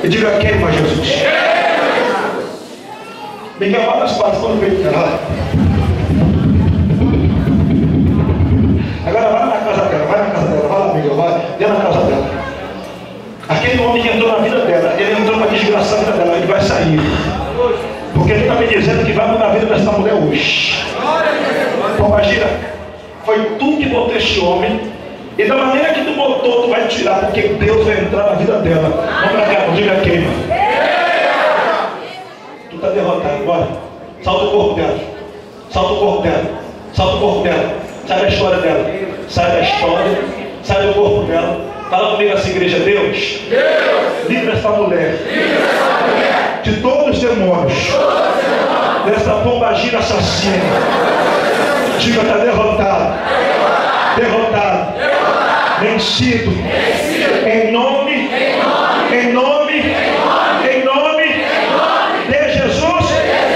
E diga: queima, Jesus. Miguel, vai nas partes quando vem lá. Agora vai na casa dela, vai na casa dela, vai lá, Miguel, vai, dê na casa dela. Aquele homem que entrou na vida dela, ele entrou para desgraçar a vida dela, ele vai sair. Porque ele está me dizendo que vai mudar a vida dessa mulher hoje. Imagina, foi tu que botou este homem, e da maneira que tu botou, tu vai tirar, porque Deus vai entrar na vida dela. Vamos para cá, diga: queima. Tu está derrotado, bora. Salta o corpo dela. Salta o corpo dela. Salta o corpo dela. Sai da história dela. Sai da história. Sai do corpo dela. Fala comigo assim, igreja: Deus, livra essa mulher de todos os demônios, dessa pombagira assassina. Diga: está derrotado. Derrotado. Vencido. Em nome de Jesus.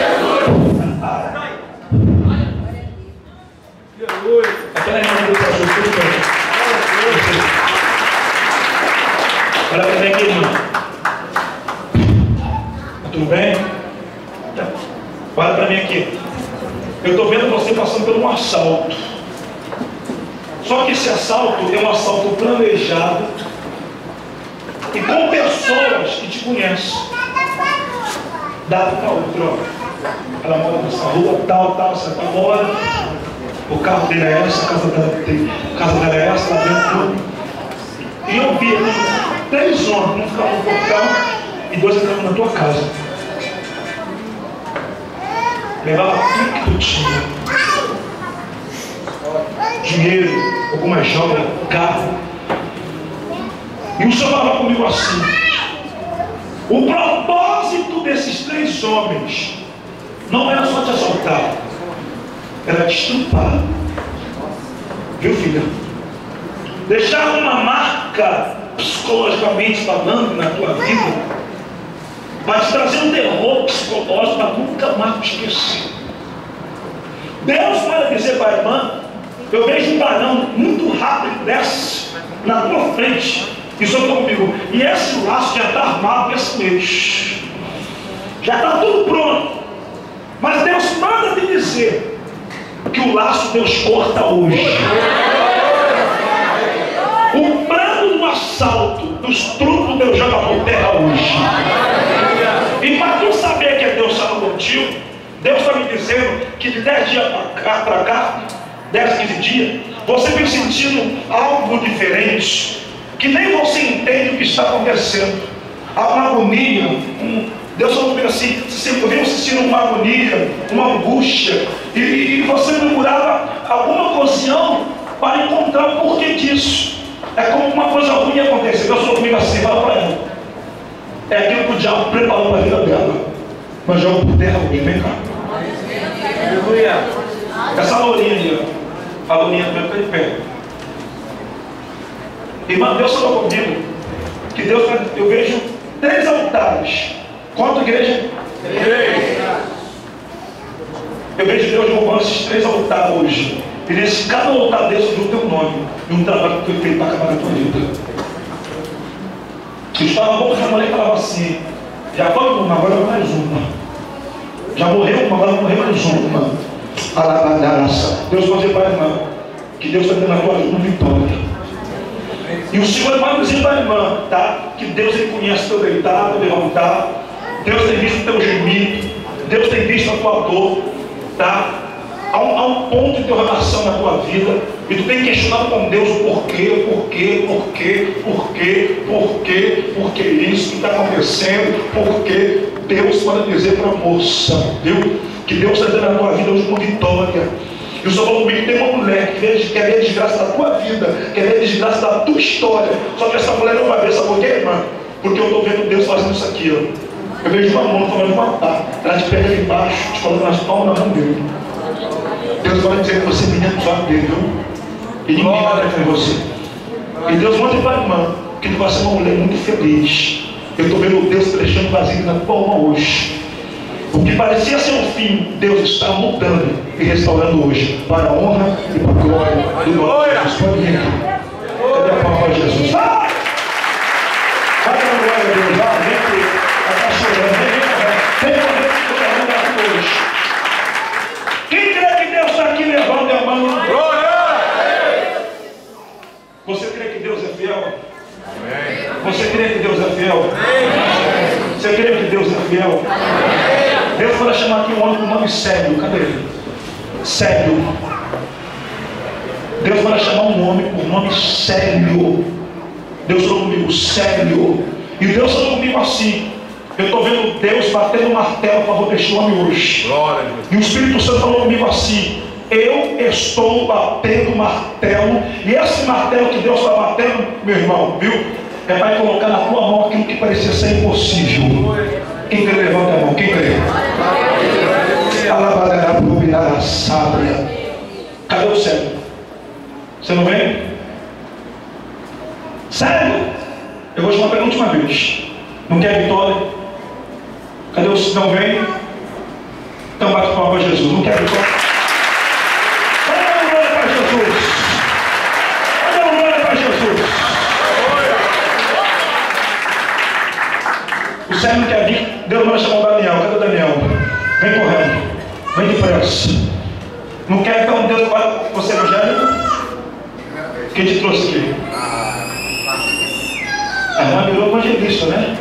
Aquela irmã do pastor, tudo bem. Olha para mim aqui, irmã. Tudo bem? Olha para mim aqui. Eu estou vendo você passando por um assalto. Só que esse assalto é um assalto planejado e com pessoas que te conhecem. Dado para outro. Ela mora nessa rua, tal, você está mora. O carro dele é essa, a casa dela é essa, lá dentro. E eu vi 3 homens, um ficava no portão e 2 entravam na tua casa. Levava tudo que tu tinha. Dinheiro, alguma joia, carro. E o Senhor falava comigo assim: o propósito desses 3 homens não era só te assaltar, era te estrupar. Viu, filha? Deixar uma marca psicologicamente falando na tua vida, para te trazer um terror psicológico para nunca mais te esquecer. Deus vai dizer para a irmã: eu vejo um varão muito rápido desce na tua frente e só comigo, e esse laço já está armado esse mês, já está tudo pronto, mas Deus manda te dizer que o laço Deus corta hoje. O plano do assalto, dos trupos, Deus joga por terra hoje. E para tu saber que é Deus falando contigo, Deus está me dizendo que de 10 dias para cá, 10, 15 dias, você vem sentindo algo diferente, que nem você entende o que está acontecendo. Há uma agonia, Deus falou comigo assim: você vem sentindo uma agonia, uma angústia, e você procurava alguma ocasião para encontrar o porquê disso. É como uma coisa ruim acontecer. Deus falou comigo assim: fala para ela, é aquilo que o diabo preparou para a vida dela, mas joga por terra ruim. Vem cá. Essa lourinha ali, ó, a lourinha do meu pé de pé. Irmã, Deus falou comigo que Deus, eu vejo 3 altares. Quanto, igreja? 3. Eu vejo Deus roubando esses 3 altares hoje. E nesse cada altar desse viu o teu nome e um trabalho que foi feito para acabar com a tua vida. Eu estava bom que a mulher falava assim: já foi uma, agora mais uma. Já morreu uma, agora morreu mais uma. Alabadaça. Deus pode dizer para a irmã que Deus está dando a tua vida uma vitória. E o Senhor vai dizer para a irmã, tá? Que Deus ele conhece teu deitar, teu levantar. Deus tem visto o teu gemido. Deus tem visto a tua dor, tá? Há um ponto de interrogação na tua vida e tu tem questionado com Deus o porquê isso que está acontecendo, porque Deus pode dizer para a moça, viu? Que Deus está dando na tua vida hoje uma vitória. E o Senhor falou comigo que tem uma mulher que quer ver a desgraça da tua vida, quer ver a desgraça da tua história, só que essa mulher não vai ver, sabe por quê, irmã? Porque eu estou vendo Deus fazendo isso aqui, ó. Eu vejo uma mão falando matar, ela te pega ali embaixo, te coloca nas palmas da mão dele. Deus vai dizer que você é menino dos olhos dele, viu? E ninguém vai defender você. E Deus manda para a irmã que tu vai ser uma mulher muito feliz. Eu estou vendo Deus deixando vazio na tua alma hoje. O que parecia ser um fim, Deus está mudando e restaurando hoje, para a honra e para a glória do nome de Jesus. Pode vir aqui. Cadê a palavra de Jesus? Vai! Vai para a glória de Deus, vai, vem aqui. fiel? Você crê que Deus é fiel? Deus vai chamar aqui um homem com nome sério. Cadê ele? Sério. Deus vai chamar um homem com nome sério. Deus falou comigo, sério. E Deus falou comigo assim. Eu estou vendo Deus batendo o martelo para proteger o homem hoje. E o Espírito Santo falou comigo assim: eu estou batendo o martelo. E esse martelo que Deus está batendo, meu irmão, viu? É para colocar na tua mão aquilo que parecia ser impossível. Quem crê, levanta a mão. Quem crê? Cadê o céu? Você não vem? Sério? Eu vou chamar pela última vez. Não quer vitória? Cadê o não vem? Então bate palma para Jesus. Não quer vitória? Cadê a glória para Jesus? Cadê a glória para Jesus? O céu não quer vir. Deus vai chamar o Daniel. Cadê o Daniel? Vem correndo. Vem depressa. Não quer, então Deus vai. Você é evangélico? Quem te trouxe aqui? A irmã virou evangelista, né?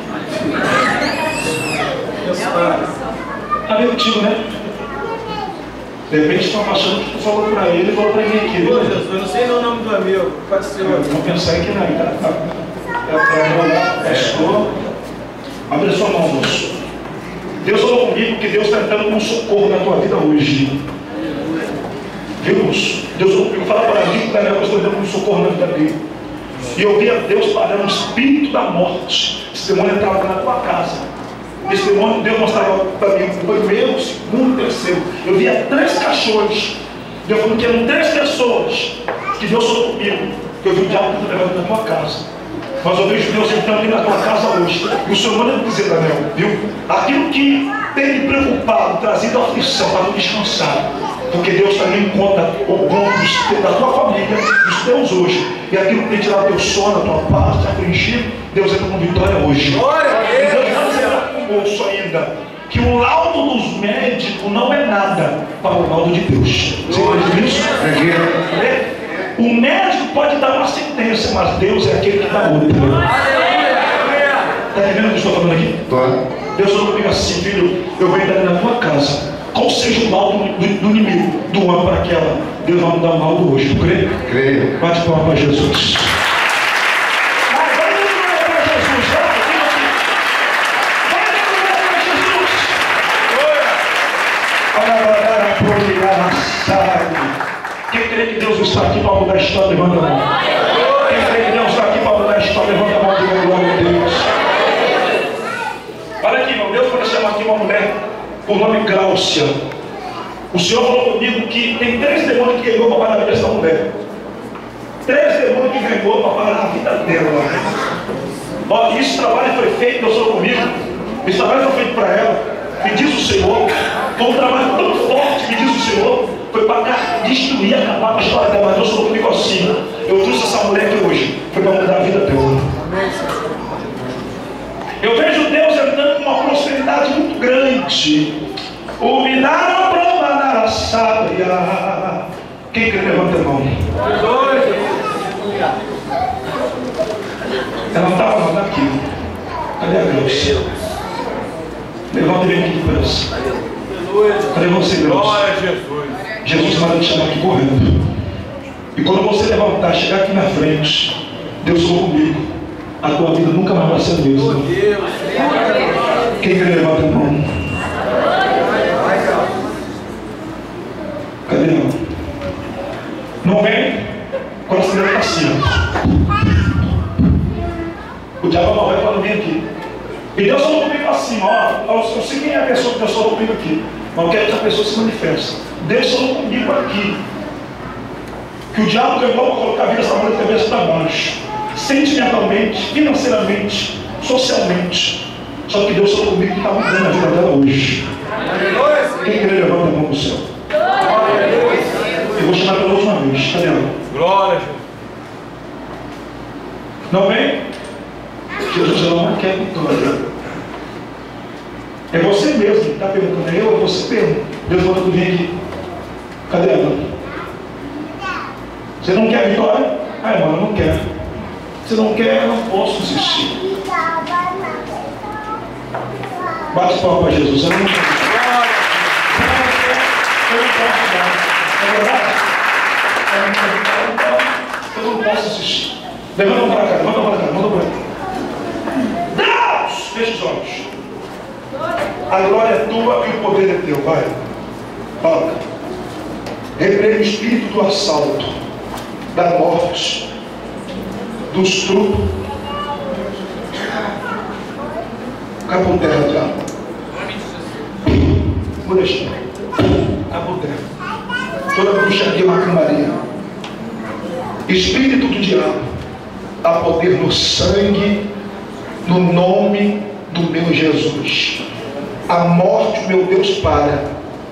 Está bem contigo, né? De repente estão achando que tu falou para ele e falou para mim aqui. Ô Jesus, eu não sei o nome do amigo. Pode ser o Vamos pensar que não. É para pastor. Abre a sua mão, moço. Deus falou comigo que Deus está entrando com um socorro na tua vida hoje. Viu, moço? Deus falou comigo, fala para mim que eu estou dando um socorro na vida dele. E eu via Deus parando o espírito da morte. Esse demônio entrava na tua casa. Esse demônio, Deus mostrava para mim, foi meu, segundo, terceiro. Eu via 3 cachorros. Deus falou que eram 3 pessoas. Que Deus falou comigo. Que eu vi o diabo levando na tua casa. Mas eu vejo Deus entrando na tua casa hoje. E o Senhor manda dizer, Daniel, viu? Aquilo que tem me preocupado, trazido aflição para não descansar. Porque Deus também conta o bom da tua família, dos teus hoje. E aquilo que tem tirado teu sono, a tua paz, te afligido, Deus entra com vitória hoje. Glória a Deus! E Deus vai dizer conosco ainda que o laudo dos médicos não é nada para o laudo de Deus. Você entende isso? O médico pode dar uma sentença, mas Deus é aquele que dá outra. Está entendendo o que eu estou falando aqui? Deus falou comigo assim, filho, eu venho dar na tua casa. Qual seja o laudo do inimigo, do homem para aquela? Deus vai me dar um laudo hoje, tu crê? Creio. Bate palma para Jesus. Vai dar glória para Jesus, vai dar glória para Jesus. Quem crê que Deus está aqui para mudar a história, levanta a mão. Quem crê que Deus está aqui para mudar a história, levanta a mão e diga glória a Deus. Olha aqui, irmão, Deus vai chamar aqui uma mulher por nome Gláucia. O Senhor falou comigo que tem 3 demônios que ganhou para parar a vida dessa mulher. 3 demônios que ganhou para parar a vida dela. Ó, esse trabalho foi feito, Deus falou comigo. Esse trabalho foi feito para ela. Me diz o Senhor. Foi um trabalho tão forte, me diz o Senhor. Foi para destruir, acabar com a história dela. Mas Deus falou comigo assim: eu trouxe essa mulher aqui hoje. Foi para mudar a vida dela. Eu vejo Deus entrando com uma prosperidade muito grande. O milagre prova sábia. Quem quer levanta a mão? Ela não estava aqui. Cadê a Gláucia? Levanta ele aqui depressa. Cadê você, Gláucia? Jesus manda te chamar aqui correndo. E quando você levantar, chegar aqui na frente, Deus falou comigo: a tua vida nunca mais vai ser a mesma. Quem quer levantar a mão? Cadê ela? Não vem? O coração dele está assim. O diabo não vai para não vir aqui. E Deus falou comigo assim: ó, eu sei quem é a pessoa que Deus falou comigo aqui, mas eu quero que essa pessoa se manifeste. Deus falou comigo aqui que o diabo ganhou para colocar a vida dessa mulher de cabeça para baixo, sentimentalmente, financeiramente, socialmente. Só que Deus falou comigo que está mudando a vida dela hoje. Quem quer levanta a mão do céu? Eu vou chamar pela última vez. Cadê ela? Glória a Jesus. Não vem? Jesus não quer vitória. É você mesmo que está perguntando. É você mesmo. Deus falou que vem aqui. Cadê ela? Você não quer vitória? Ah, irmão, eu não quero. Você não quer, eu não posso insistir. Bate palma para Jesus. Eu não posso dar. É verdade? Eu não posso assistir. Levanta para cá, levanta para cá, manda para cá. Deus! Fecha os olhos. A glória é tua e o poder é teu. Vai. Toca. Repreende o espírito do assalto, da morte, do estupro. Cai por terra, diabo. Muda a história. Cai por terra. Toda bruxaria, macumbaria. Espírito do diabo. Há poder no sangue, no nome do meu Jesus. A morte, meu Deus, para.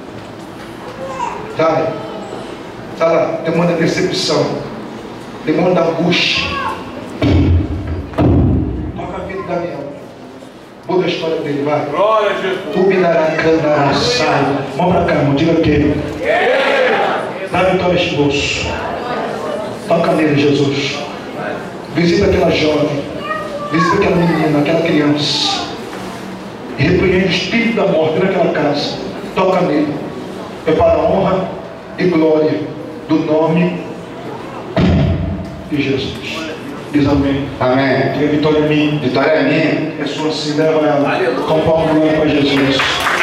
Sai. Sai lá. Demônio da decepção. Demônio da angústia. Toca a vida de Daniel. Muda a história dele, vai. Glória a Jesus. Ubinaracana, sai. Mão pra cá, irmão. Diga o quê? Dá vitória a este moço. Toca nele, Jesus. Visita aquela jovem. Visita aquela menina, aquela criança. Repreende o espírito da morte naquela casa. Toca nele. É para a honra e glória do nome de Jesus. Diz amém. Amém. Diga vitória é minha. Vitória é minha. É sua, se leva ela. Com palma glória para Jesus.